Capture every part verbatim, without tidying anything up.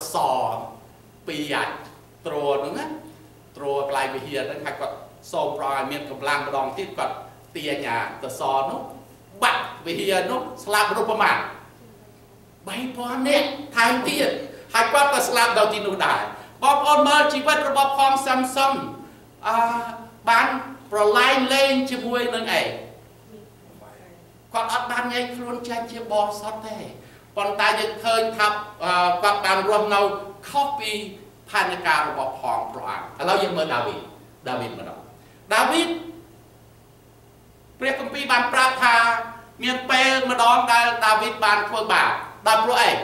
សពីអាទ្រហ្នឹងណាទ្រកន្លែងវិហារហ្នឹងហើយគាត់សូមប្រឲ្យមានកម្លាំងម្ដងទៀតគាត់ទាញអាតសនោះបាក់វិហារនោះស្លាប់រូបប្រមាណបីពាន់នាក់ថែមទៀតហើយគាត់ក៏ស្លាប់ដល់ទីនោះដែរបងប្អូនមើលជីវិតរបស់ផងសាំសុងអឺបានប្រឡែងលេងជាមួយនឹងអីគាត់អត់បានញែកខ្លួនចាញ់ជាបរិសុទ្ធទេប៉ុន្តែយើងឃើញថាគាត់បានរស់នៅខុសពីផែនការរបស់ផងព្រះអង្គឥឡូវយើងមើលដាវីតដាវីតម្ដងដាវីតព្រះគម្ពីរបានប្រាប់ថាមានពេលម្ដងដែលដាវីតបានធ្វើបាបដោយព្រោះអី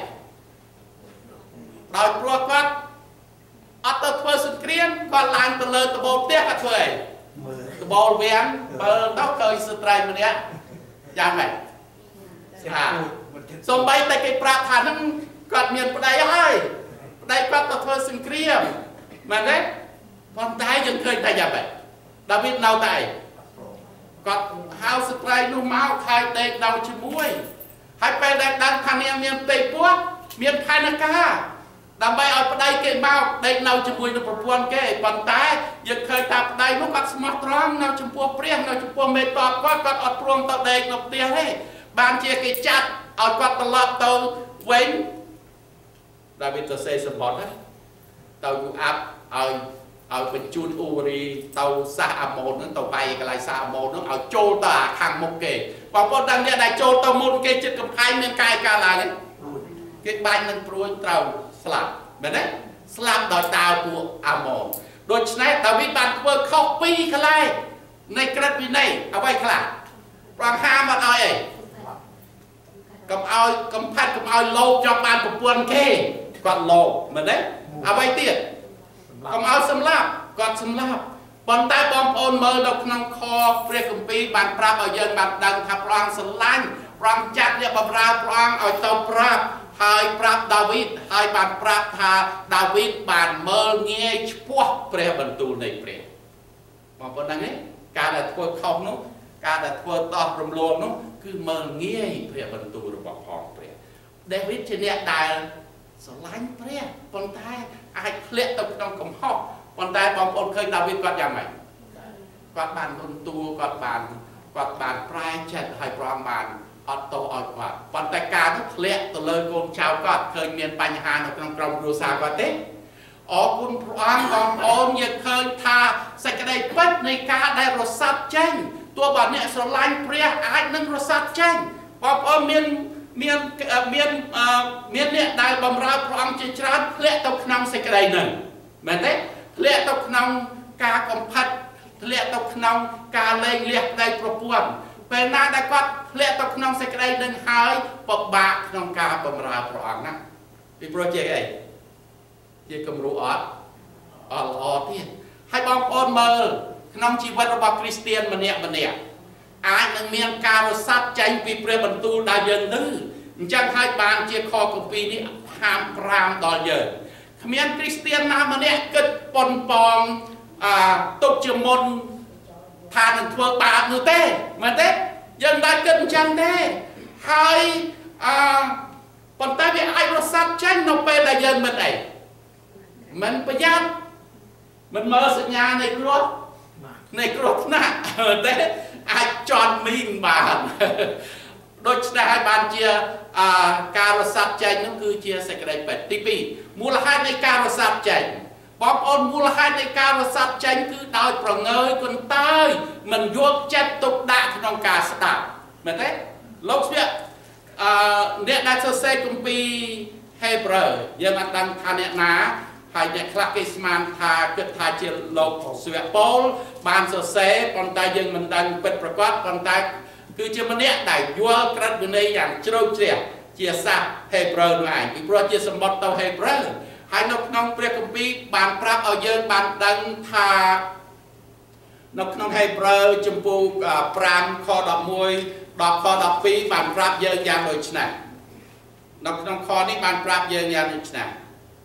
ដោយព្រោះគាត់អត់ទៅធ្វើសង្គ្រាមគាត់ឡើងទៅលើត្បូងផ្ទះគាត់ធ្វើអីត្បូងវាំងបើទៅឃើញស្ត្រីម្នាក់យ៉ាងម៉េចថាសំបីតែគេប្រាប់ថាហ្នឹងគាត់មានប្តីហើយប្តីគាត់ទៅធ្វើសង្គ្រាមមែនទេប៉ុន្តែយើងឃើញតែយ៉ាងម៉េចដាវីតនៅតែគាត់ហៅស្ត្រីនោះមកហើយដេកនៅជាមួយហើយពេលដែលដឹងថានាងមានផ្ទៃពោះមានផែនការដើម្បីឲ្យប្តីគេមកដេកនៅជាមួយនឹងប្រពន្ធគេប៉ុន្តែយើងឃើញថាប្តីនោះគាត់ស្មោះត្រង់នៅចំពោះព្រះនៅចំពោះមេតបគាត់គាត់អត់ព្រមទៅដេកនៅផ្ទះទេបានជាគេចាត់ឲ្យគាត់ត្រឡប់ទៅវិញដាវីតទៅសេសម្បត្តិទៅយូអាប់ឲ្យឲ្យបញ្ជូនអ៊ូរីទៅសាសអាម៉ូនហ្នឹងទៅវាយកន្លែងសាសអាម៉ូនហ្នឹងឲ្យចូលទៅអាខាងមុខគេបងប្អូនដឹងអ្នកដែលចូលទៅមុនគេចិត្តកំផែងមានកាយការឡើងទេគេបាញ់នឹងព្រួយត្រូវស្លាប់មែនទេស្លាប់ដោយតាវពួកអាម៉ូនដូច្នេះដាវីតបានធ្វើខុសពីរកន្លែងនៃក្រឹតវិន័យអ្វីខ្លះព្រះអង្គហាមអត់ឲ្យអីកុំឲ្យកំផាត់កុំឲ្យលោភចង់បានប្រពន្ធគេគាត់លោភមែនទេអ្វីទៀតកុំឲ្យសម្លាប់គាត់សម្លាប់ប៉ុន្តែបងប្អូនមើលនៅក្នុងខព្រះគម្ពីរបានប្រាប់ឲ្យយើងបានដឹងថាព្រះអង្គស្រឡាញ់ព្រះអង្គចាត់អ្នកបម្រើព្រះអង្គឲ្យទៅប្រាប់ហើយប្រាប់ដាវីតហើយបានប្រាប់ថាដាវីតបានមើលងាយឆ្ពោះព្រះបន្ទូលនៃព្រះបងប្អូនដឹងទេការដែលធ្វើខុសនោះការដែលធ្វើតោះរំលងនោះគឺមើលងាយព្រះបន្ទូលរបស់ផងព្រះដាវីតជាអ្នកដែលស្រឡាញ់ព្រះប៉ុន្តែអាចធ្លាក់ទៅក្នុងកំហុសប៉ុន្តែបងប្អូនឃើញដាវីតគាត់យ៉ាងម៉េចគាត់បានលន់តួគាត់បានគាត់បានប្រែចិត្តឲ្យព្រះអង្គបានអត់ទោសឲ្យគាត់ប៉ុន្តែការទៅធ្លាក់ទៅលើកូនចៅគាត់ឃើញមានបញ្ហានៅក្នុងក្រុមគ្រួសារគាត់ទេអរគុណព្រះអង្គបងប្អូនយើងឃើញថាសេចក្តីពិតនៃការដែលរសាត់ចេញទោះបើអ្នកស្រឡាញ់ព្រះអាចនឹងរសាត់ចេញបងប្អូនមានមានមានមានអ្នកដែលបម្រើព្រះអង្គជាច្រើនធ្លាក់ទៅក្នុងសេចក្តីហ្នឹងមែនទេធ្លាក់ទៅក្នុងការកំផិតធ្លាក់ទៅក្នុងការលែងលះប្តីប្រពន្ធពេលណាដែលគាត់ធ្លាក់ទៅក្នុងសេចក្តីនឹងហើយពិបាកក្នុងការបម្រើព្រះអង្គណាពីព្រោះជាអីជាគំរូអត់អត់ល្អទៀតហើយបងប្អូនមើលក្នុងជីវិតរបស់គ្រីស្ទានម្នាក់ម្នាក់អាចនឹងមានការរសាត់ចេញពីព្រះបន្ទូលដែលយើងឮអញ្ចឹងហើយបានជាខគម្ពីរនេះហាមប្រាមដល់យើងគ្មានគ្រីស្ទានណាម្នាក់គិតប៉ុនប៉ងអឺទុកជាមុនថានឹងធ្វើបាបនោះទេមែនទេយើងមិនគិតអញ្ចឹងទេហើយអឺប៉ុន្តែវាអាចរសាត់ចេញនៅពេលដែលយើងមិនអីមិនប្រយ័ត្នមិនមើលសញ្ញានៃគ្រោះនៃគ្រោះថ្នាក់ទេអាចចន់មីងបានដូច្នេះហើយបានជាការរសាត់ចេញនោះគឺជាសេចក្តីពិតទីពីរមូលហេតុនៃការរសាត់ចេញបងប្អូនមូលហេតុនៃការរសាត់ចេញគឺដោយប្រងើយកន្តើយមិនយកចិត្តទុកដាក់ក្នុងការស្ដាប់មែនទេលោកស្វាអឺអ្នកដែលសរសេរគម្ពីរហេព្រើរយើងអត់ដឹងថាអ្នកណាហើយអ្នកខ្លះគេស្មានថាគិតថាជាលោកស្វាប៉ូលបានសរសេរប៉ុន្តែយើងមិនដឹងពិតប្រាកដប៉ុន្តែគឺជាម្នាក់ដែលយល់ក្រឹតវិន័យយ៉ាងជ្រៅជ្រះជាសាសហេព្រើរនោះឯងពីព្រោះជាសម្បត្តិទៅហេព្រើរហើយនៅក្នុងព្រះគម្ពីរបានប្រាប់ឲ្យយើងបានដឹងថានៅក្នុងហេព្រើរជំពូកប្រាំខដប់មួយដល់ខដប់ពីរបានប្រាប់យើងយ៉ាងដូចនេះនៅក្នុងខនេះបានប្រាប់យើងយ៉ាងដូចនេះ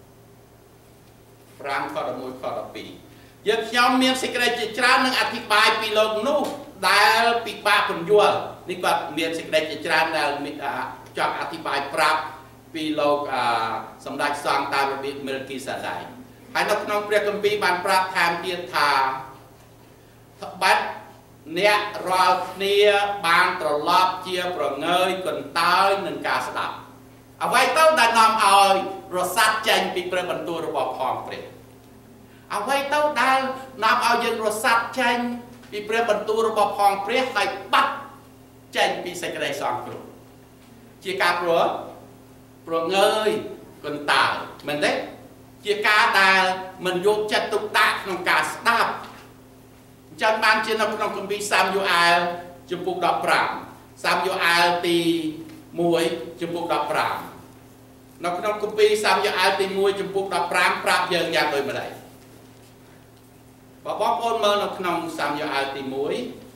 ប្រាំខដប់មួយខដប់ពីរយើងខ្ញុំមានសេចក្តីជាច្រើននឹងអធិប្បាយពីលោកនោះដែលពិបាកពន្យល់នេះគាត់មានសេចក្តីជាច្រើនដែលចង់អធិប្បាយប្រាប់ពីលោកសម្ដេចសង្ឃតាមរបៀបមិលគីសាដៃហើយនៅក្នុងព្រះគម្ពីរបានប្រាប់ថែមទៀតថាត្បិតអ្នករាល់គ្នាបានត្រឡប់ជាប្រងើយកន្តើយនឹងការស្ដាប់អ្វីទៅដែលនាំឲ្យរសាត់ចេញពីព្រះបន្ទូលរបស់ផងព្រះអ្វីទៅដែលនាំឲ្យយើងរសាត់ចេញពីព្រះបន្ទូលរបស់ផងព្រះហើយបាត់ចេញពីសេចក្តីសង្គ្រោះជាការព្រោះប្រងើយកន្តើយមែនទេជាការដែលមិនយកចិត្តទុកដាក់ក្នុងការស្ដាប់អញ្ចឹងបានជានៅក្នុងគម្ពីរសាមយូអែលជំពូកដប់ប្រាំសាមយូអែលទីមួយជំពូកដប់ប្រាំនៅក្នុងគម្ពីរសាមយូអែលទីមួយជំពូកដប់ប្រាំប្រាប់យើងយ៉ាងដូចម្ដេចបើបងប្អូនមើលនៅក្នុងសាមយូអែលទីមួយ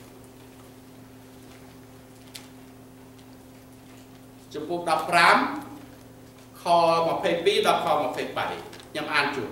ជំពូកដប់ប្រាំខម្ភៃពីរដល់ខម្ភៃបីខ្ញុំអានជូន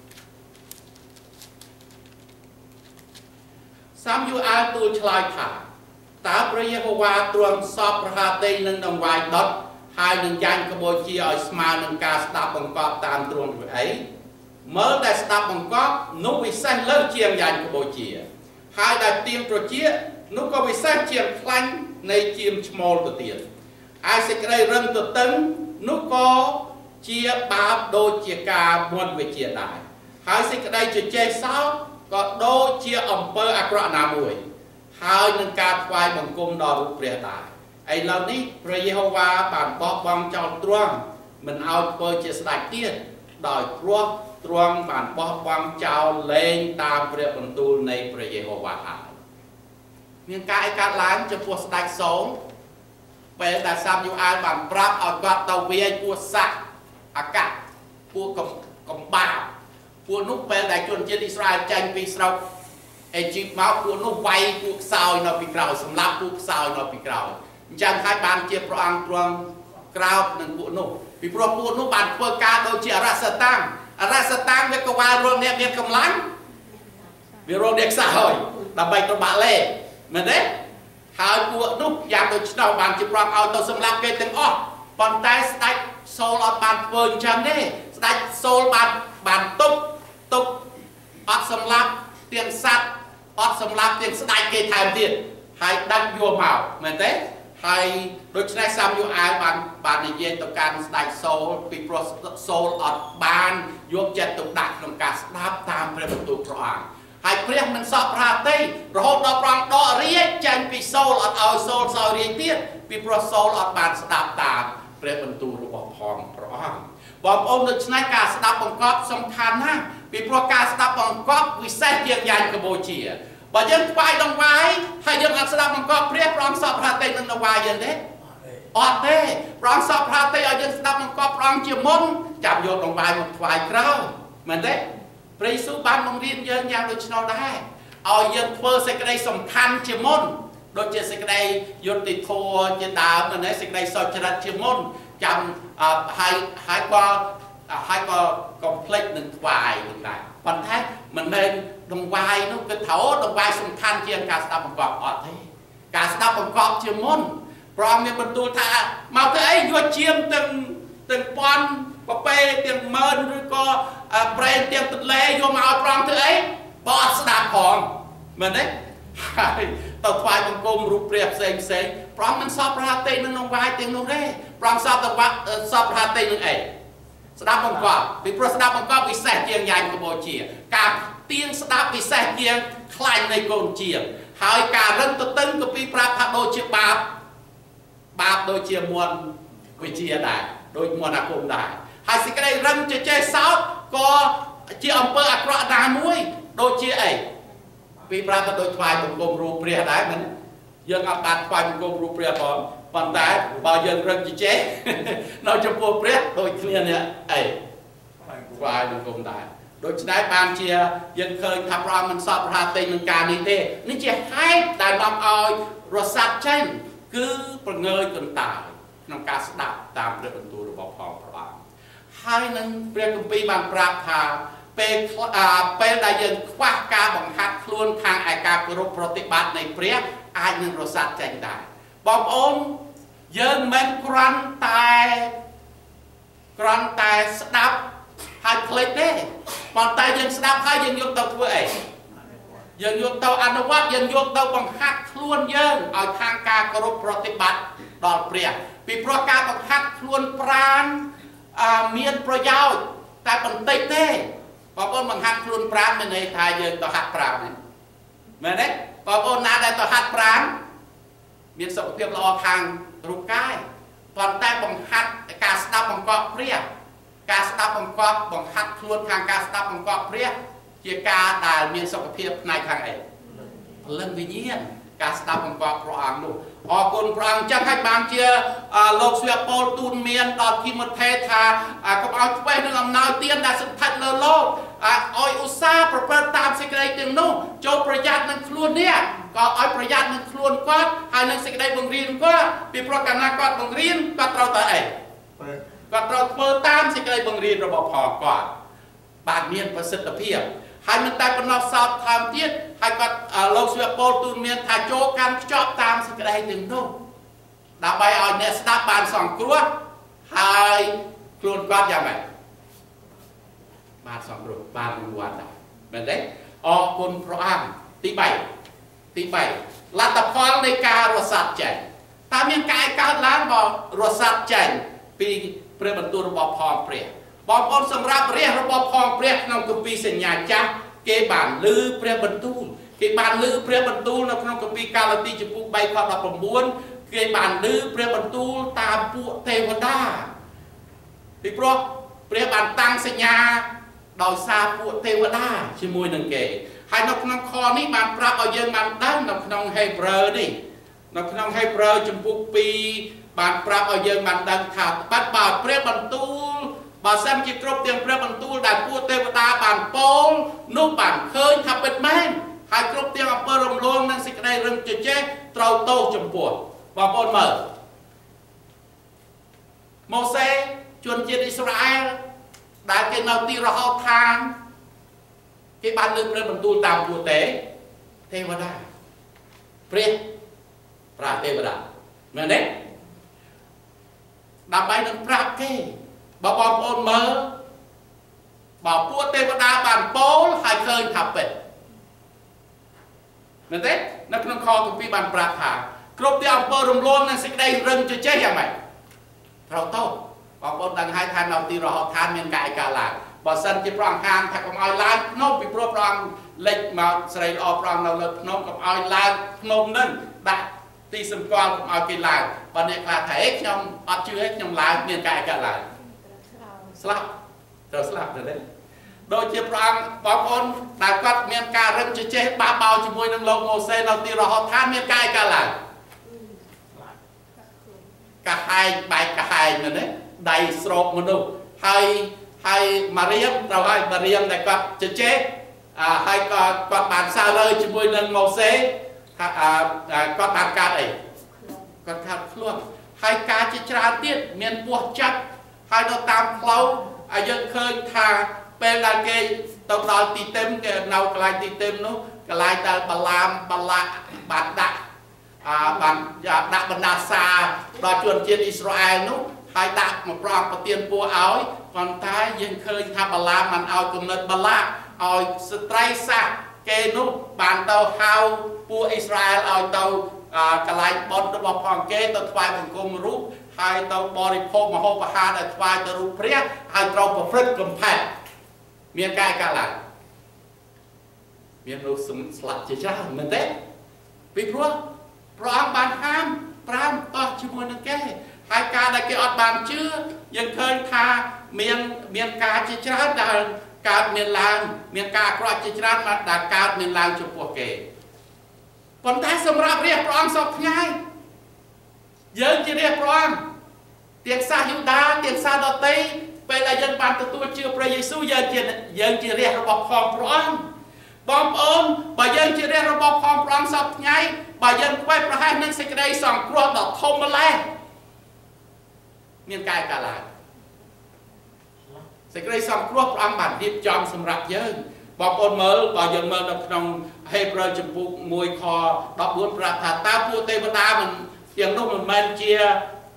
សាមយូអែលទូលឆ្លើយថាតើព្រះយេហូវ៉ាទ្រាំសពប្រហាតីនឹងដង្វាយដុតហើយនឹងយ៉ាញ់ក្បូជាឲ្យស្មើនឹងការស្ដាប់បង្គាប់តាមទ្រង់ធ្វើអីមើលតែស្ដាប់បង្គាប់នោះវិសេសលើជាងយ៉ាញ់ក្បូជាហើយដែលទៀមត្រជានោះក៏វិសេសជាងខ្លាញ់នៃជាមឈ្មោលទៅទៀតហើយសេចក្តីរឹងទទឹងនោះក៏ជាបាបដូចជាការមុនវិជាដែរហើយសេចក្តីជជែកសោកក៏ដូចជាអំពើអាក្រក់ណាមួយហើយនឹងការថ្វាយបង្គំដល់រូបព្រះដែរឥឡូវនេះព្រះយេហូវ៉ាបានបោះបង់ចោលទ្រង់មិនឲ្យធ្វើជាស្ដេចទៀតដោយព្រោះទ្រង់បានបោះបង់ចោលលែងតាមព្រះបន្ទូលនៃព្រះយេហូវ៉ាហើយមានការឯកាត់ឡើងចំពោះស្ដេចសូលពេលដែលសាមយូអែលបានប្រាប់ឲ្យគាត់ទៅវាយពួកសាក់អាកាសពួកកំបាបពួកនោះពេលដែលជនជាតិអ៊ីស្រាអែលចេញពីស្រុកអេជីបមកពួកនោះវាយពួកខ្សោយនៅពីក្រោយសម្លាប់ពួកខ្សោយនៅពីក្រោយអញ្ចឹងហើយបានជាព្រះអង្គទ្រង់ក្រោតនឹងពួកនោះពីព្រោះពួកនោះបានធ្វើការដូចជាអរសតាំងអរសតាំងវាក៏វាយរងអ្នកមានកម្លាំងវារងអ្នកខ្សោយដើម្បីទៅបាក់លេមែនទេហើយពួកនោះយ៉ាងដូចឆ្នោបានជាប្រងឲ្យទៅសម្លាប់គេទាំងអស់ប៉ុន្តែស្ដេចសូលអត់បានធ្វើអញ្ចឹងទេស្ដេចសូលបានបានទុកទុកអត់សម្លាប់ទាំងសត្វអត់សម្លាប់ទាំងស្ដេចគេថែមទៀតហើយដឹកយកមកមែនទេហើយដូច្នេះសាមយូអែលបានបាននិយាយទៅកាន់ស្ដេចសូលពីព្រោះសូលអត់បានយកចិត្តទុកដាក់ក្នុងការស្ដាប់តាមព្រះបន្ទូលព្រះអង្គហើយព្រះមិនសពប្រហាតីរហូតដល់ព្រះអង្គដករាជចេញពីសូលអត់ឲ្យសូលសោយរាជទៀតពីព្រោះសូលអត់បានស្ដាប់តាមព្រះបន្ទូលរបស់ផងព្រះអង្គបងប្អូនដូច្នេះការស្ដាប់បង្គាប់សំខាន់ណាស់ពីព្រោះការស្ដាប់បង្គាប់វិសេសជាងយ៉ាញ់កម្ពុជាបើយើងថ្វាយដង្វាយហើយយើងអត់ស្ដាប់បង្គាប់ព្រះព្រះអង្គសពប្រហាតីនឹងដង្វាយយើងទេអត់ទេព្រះអង្គសពប្រហាតីឲ្យយើងស្ដាប់បង្គាប់ព្រះអង្គជាមុនចាំយកដង្វាយមកថ្វាយក្រោយមែនទេព្រះយេស៊ូវបានបង្រៀនយើងយ៉ាងដូចនោះដែរឲ្យយើងធ្វើសេចក្តីសំខាន់ជាមុនដូចជាសេចក្តីយុត្តិធម៌ជាដើមណាសេចក្តីសុចរិតជាមុនចាំហើយហើយក៏ហើយក៏កុំភ្លេចនឹងថ្វាយនឹងដែរប៉ុន្តែមិនមែនដង្វាយនោះគឺថាដង្វាយសំខាន់ជាងការស្ដាប់បង្គាប់អត់ទេការស្ដាប់បង្គាប់ជាមុនព្រះអង្គមានបន្ទូលថាមកទៅអីយកជាមទាំងទាំងពាន់ប្រពេទាំងម៉ឺនឬក៏ប្រេងទាំងទន្លេយកមកឲ្យព្រះអង្គធ្វើអីបើអត់ស្ដាប់ផងមែនទេហើយទៅថ្វាយបង្គំរូបព្រះផ្សេងផ្សេងព្រះអង្គមិនសពប្រហាតីនឹងដង្វាយទាំងនោះទេព្រះអង្គសពទៅសពប្រហាតីនឹងអីស្ដាប់បង្គាប់ពីព្រោះស្ដាប់បង្គាប់ពិសេសជាងយ៉ាញ់កម្ពុជាការទៀងស្ដាប់ពិសេសជាងខ្លាញ់នៃកូនជាហើយការរឹងទទឹងក៏ពីប្រាប់ថាដូចជាបាបបាបដូចជាមន្តវិជាដែរដូចមន្តអាគមដែរហើយសេចក្តីរឹងជជែកសោកក៏ជាអំពើអាក្រក់ណាមួយដូចជាអីពីប្រាប់ថាដូចថ្វាយបង្គំរូបព្រះដែរមិនយើងអត់បានថ្វាយបង្គំរូបព្រះផងប៉ុន្តែបើយើងរឹងជជែកនៅចំពោះព្រះដូចគ្នានេះអីថ្វាយបង្គំដែរដូច្នេះបានជាយើងឃើញថាព្រះអង្គមិនសពប្រហាតីនឹងការនេះទេនេះជាហេតុដែលនាំឲ្យរសាត់ចេញគឺប្រងើយកន្តើយក្នុងការស្ដាប់តាមព្រះបន្ទូលរបស់ផងព្រះអង្គហើយនឹងព្រះគម្ពីរបានប្រាប់ថាពេលពេលដែលយើងខ្វះការបង្ហាត់ខ្លួនខាងឯការគោរពប្រតិបត្តិនៃព្រះអាចនឹងរសាត់ចេញដែរបងប្អូនយើងមិនគ្រាន់តែ ស្ដាប់បង្គាប់ព្រះទេប៉ុន្តែយើងត្រូវតែក្រំតែស្ដាប់ហើយផ្លេចទេប៉ុន្តែយើងស្ដាប់ហើយយើងយកទៅធ្វើអីយើងយកទៅអនុវត្តយើងយកទៅបង្ហាត់ខ្លួនយើងឲ្យខាងការគោរពប្រតិបត្តិដល់ព្រះពីព្រោះការបង្ហាត់ខ្លួនប្រាណមានប្រយោជន៍តែបន្តិចទេបងប្អូនបង្ហាត់ខ្លួនប្រាណមានន័យថាយើងទៅហាត់ប្រាណមែនទេបងប្អូនណាដែលទៅហាត់ប្រាណមានសុខភាពល្អខាងរូបកាយប៉ុន្តែបង្ហាត់ការស្ដាប់បង្គាប់ព្រះការស្ដាប់បង្គាប់បង្ហាត់ខ្លួនខាងការស្ដាប់បង្គាប់ព្រះជាការដែលមានសុខភាពផ្នែកខាងអីព្រលឹងវិញ្ញាណការស្ដាប់បង្គាប់ព្រះអង្គនោះអរគុណព្រះអង្គចឹងហើយបានជាលោកស្វាប៉ូលទូលមានដល់ធីម៉ូថេថាកុំឲ្យធ្វេសនឹងអំណោយទានដែលសន្ធិដ្ឋលើលោកឲ្យឧស្សាហ៍ប្រព្រឹត្តតាមសេចក្តីទាំងនោះចូលប្រយ័ត្ននឹងខ្លួននេះក៏ឲ្យប្រយ័ត្ននឹងខ្លួនគាត់ហើយនឹងសេចក្តីបង្រៀនគាត់ពីព្រោះកាលណាគាត់បង្រៀនគាត់ត្រូវតែអីគាត់ត្រូវធ្វើតាមសេចក្តីបង្រៀនរបស់ផងគាត់បាទមានប្រសិទ្ធភាពហើយមិនតែប៉ុណ្ណោះសោតថែមទៀតហើយគាត់លោកស្វាប៉ូលទូលមានថាចូលកាន់ខ្ជាប់តាមសេចក្តីទាំងនោះដើម្បីឲ្យអ្នកស្ដាប់បានសង្គ្រោះហើយខ្លួនគាត់យ៉ាងម៉េចបានសង្គ្រោះបានរង្វាន់ដែរមែនទេអរគុណព្រះអង្គទី3ទី3លទ្ធផលនៃការរសាត់ចេញតើមានការកើតឡើងបើរសាត់ចេញពីព្រះបន្ទូលរបស់ផងព្រះបងប្អូនសម្រាប់រះរបស់ផងព្រះក្នុងគម្ពីរសញ្ញាចាស់គេបានឮព្រះបន្ទូលគេបានឮព្រះបន្ទូលនៅក្នុងគម្ពីរកាឡាទីចំពុក3ខដប់9គេបានឮព្រះបន្ទូលតាមពួកទេវតាពីព្រោះព្រះបានតាំងសញ្ញាដោយសារពួកទេវតាជាមួយនឹងគេហើយនៅក្នុងខនេះបានប្រាប់ឲ្យយើងបានដឹងនៅក្នុងហេព្រើរនេះនៅក្នុងហេព្រើរចំពុក2បានប្រាប់ឲ្យយើងបានដឹងថាបាត់បើព្រះបន្ទូលបើសិនជាគ្រប់ទាំងព្រះបន្ទូលដែលពួកទេវតាបានពោលនោះបានឃើញថាពិតមែនហើយគ្រប់ទាំងអំពើរំលងនិងសេចក្តីរឹងជជែកត្រូវទោសចំពោះបងប្អូនមើលម៉ូសេជនជាតិអ៊ីស្រាអែលដែលគេនៅទីរហោឋានគេបានលើកព្រះបន្ទូលតាមពួកទេទេវតាព្រះប្រាទេវតាមែនទេដើម្បីនឹងប្រាប់គេបើបងប្អូនមើលបើពួកទេវតាបានពោលហើយឃើញថាពិតមែនទេនៅក្នុងខគម្ពីរបានប្រាប់ថាគ្រប់ទាំងអំពើរំលងនិងសេចក្តីរឹងជជែកយ៉ាងម៉េចត្រូវទោសបងប្អូនដឹងហើយថានៅទីរហោឋានមានកាយកាឡើងបើសិនជាព្រះអង្គហាមថាកុំឲ្យឡើងភ្នំពីព្រោះព្រះអង្គលេចមកស្រីល្អព្រះអង្គនៅលើភ្នំកុំឲ្យឡើងភ្នំនឹងដាក់ទីសម្គាល់កុំឲ្យគេឡើងបើអ្នកខ្លះថាអេខ្ញុំអត់ជឿទេខ្ញុំឡើងមានកាយកាឡើងស្លាប់ត្រូវស្លាប់ទៅទេដូចជាព្រះអង្គបងប្អូនដែលគាត់មានការរឹងជជែកបាបោជាមួយនឹងលោកម៉ូសេនៅទីរហោឋានមានកាយកាឡើងកាហែងបែកកាហែងមែនទេដៃស្រោបមនុស្សហើយហើយម៉ារៀមត្រូវឲ្យម៉ារៀមដែលគាត់ជជែកហើយក៏គាត់បានសើរើជាមួយនឹងម៉ូសេថាគាត់បានកាត់អីគាត់កាត់ខ្លួនហើយការជាច្រើនទៀតមានពោះចាប់ហើយទៅតាមផ្លូវឲ្យយើងឃើញថាពេលដែលគេទៅដល់ទីទឹមគេនៅកន្លែងទីទឹមនោះកន្លែងដែលបាឡាមបាឡាក់បានដាក់អាបានដាក់បណ្ដាសាដល់ជនជាតិអ៊ីស្រាអែលនោះហើយដាក់មកប្រងប្រទានពួកឲ្យប៉ុន្តែយើងឃើញថាបាឡាមមិនឲ្យគំនិតបាឡាឲ្យស្ត្រីសាសគេនោះបានទៅហៅពួកអ៊ីស្រាអែលឲ្យទៅកន្លែងបុណ្យរបស់ផងគេទៅថ្វាយបង្គំរូបហើយទៅបរិភោគម្ហូបអាហារដែលថ្វាយទៅរូបព្រះហើយត្រូវប្រព្រឹត្តកំផែតមានកាយកាឡើងមានរូបស្លាប់ជាច្រើនមែនទេពីព្រោះព្រះអង្គបានហាមប្រាំតោះជាមួយនឹងគេហើយការដែលគេអត់បានជឿយើងឃើញថាមានមានការជាច្រើនដែលកើតមានឡើងមានការអាក្រក់ជាច្រើនដែលកើតមានឡើងចំពោះគេប៉ុន្តែសម្រាប់រាជព្រះអង្គសពថ្ងៃយើងជារាជព្រះអង្គទាំងសាសយូដាទាំងសាសដទៃពេលដែលយើងបានទទួលជឿព្រះយេស៊ូវយើងជាយើងជារាជរបស់ផងព្រះអង្គបងប្អូនបើយើងជារាជរបស់ផងព្រះអង្គសពថ្ងៃបើយើងខ្វែងប្រហែសនឹងសេចក្តីសង្គ្រោះដ៏ធំម្ល៉េះមានកាយកាឡើងសេចក្តីសង្គ្រោះព្រះអង្គបានរៀបចំសម្រាប់យើងបងប្អូនមើលបើយើងមើលនៅក្នុងហេព្រើរចំពុក1ខដប់4ប្រាប់ថាតើពួកទេវតាមិនទាំងនោះមិនមែនជា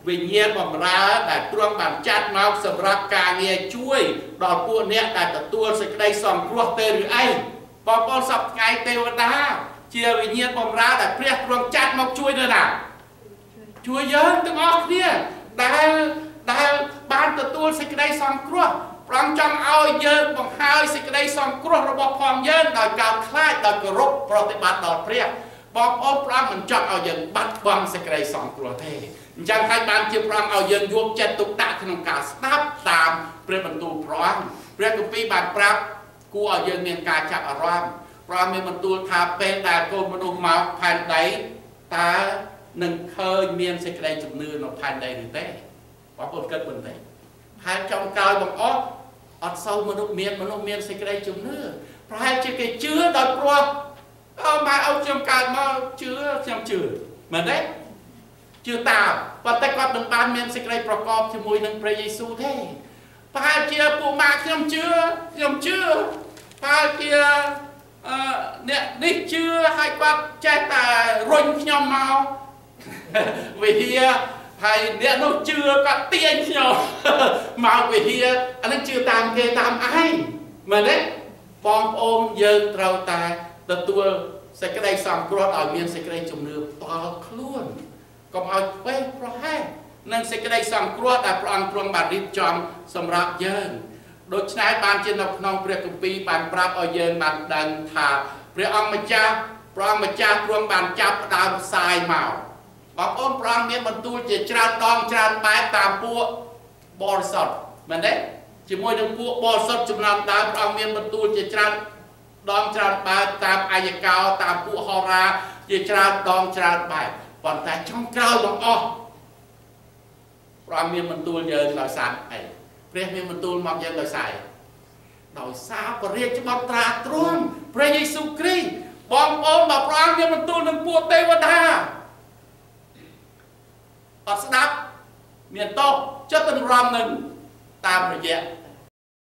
វិញ្ញាណបំរើដែលទ្រង់បានចាត់មកសម្រាប់ការងារជួយដល់ពួកអ្នកដែលទទួលសេចក្តីសង្គ្រោះទេឬអីបងប្អូនសពថ្ងៃទេវតាជាវិញ្ញាណបំរើដែលព្រះទ្រង់ចាត់មកជួយនៅណាជួយយើងទាំងអស់គ្នាដែលដែលបានទទួលសេចក្តីសង្គ្រោះព្រះអង្គចង់ឲ្យយើងបង្ហើយសេចក្តីសង្គ្រោះរបស់ផងយើងដោយការខ្លាចដោយគោរពប្រតិបត្តិដល់ព្រះបងប្អូនព្រះអង្គមិនចង់ឲ្យយើងបាត់បង់សេចក្តីសង្គ្រោះទេអញ្ចឹងហើយបានជាព្រះអង្គឲ្យយើងយកចិត្តទុកដាក់ក្នុងការស្ដាប់តាមព្រះបន្ទូលព្រះអង្គព្រះគម្ពីរបានប្រាប់គួរឲ្យយើងមានការចាប់អារម្មណ៍ព្រះអង្គមានបន្ទូលថាពេលដែលកូនមនុស្សមកផែនដីតើនឹងឃើញមានសេចក្តីជំនឿនៅផែនដីឬទេបងប្អូនគិតមិនទេហើយចុងក្រោយបងអស់អត់សូវមនុស្សមានមនុស្សមានសេចក្តីជំនឿប្រហែលជាគេជឿដោយព្រោះអើម៉ែឪខ្ញុំកើតមកជឿខ្ញុំជឿមែនទេជឿតាមប៉ុន្តែគាត់មិនបានមានសេចក្តីប្រកបជាមួយនឹងព្រះយេស៊ូវទេប្រហែលជាពួកម៉ាក់ខ្ញុំជឿខ្ញុំជឿប្រហែលជាអឺអ្នកនេះជឿហើយគាត់ចេះតែរុញខ្ញុំមកវិហារហើយអ្នកនោះជឿគាត់ទាញខ្ញុំមកវិហារអានឹងជឿតាមគេតាមឯងមែនទេបងប្អូនយើងត្រូវតែទទួលសេចក្តីសង្គ្រោះឲ្យមានសេចក្តីជំនឿផ្ទាល់ខ្លួនកុំឲ្យធ្វេសប្រហែសនឹងសេចក្តីសង្គ្រោះដែលព្រះអង្គទ្រង់បានរៀបចំសម្រាប់យើងដូច្នេះបានជានៅក្នុងព្រះគម្ពីរបានប្រាប់ឲ្យយើងបានដឹងថាព្រះអង្គម្ចាស់ព្រះអង្គម្ចាស់ទ្រង់បានចាប់ផ្ដើមផ្សាយមកបងប្អូនព្រះអង្គមានបន្ទូលជាច្រើនដងច្រើនបែបតាមពួកបរិសុទ្ធមែនទេជាមួយនឹងពួកបរិសុទ្ធចំណោមដើមព្រះអង្គមានបន្ទូលជាច្រើនដងច្រើនបែបតាមអាយកោតាមពួកហោរាជាច្រើនដងច្រើនបែបប៉ុន្តែចុងក្រោយបងអស់ព្រះអង្គមានបន្ទូលយើងដោយសារអីព្រះមានបន្ទូលមកយើងដោយសារដោយសារព្រះរាជបុត្រាទ្រង់ព្រះយេស៊ូវគ្រីស្ទបងប្អូនបើព្រះអង្គមានបន្ទូលនឹងពួកទេវតាអត់ស្ដាប់មានតោចិត្តរំនឹងតាមរយៈ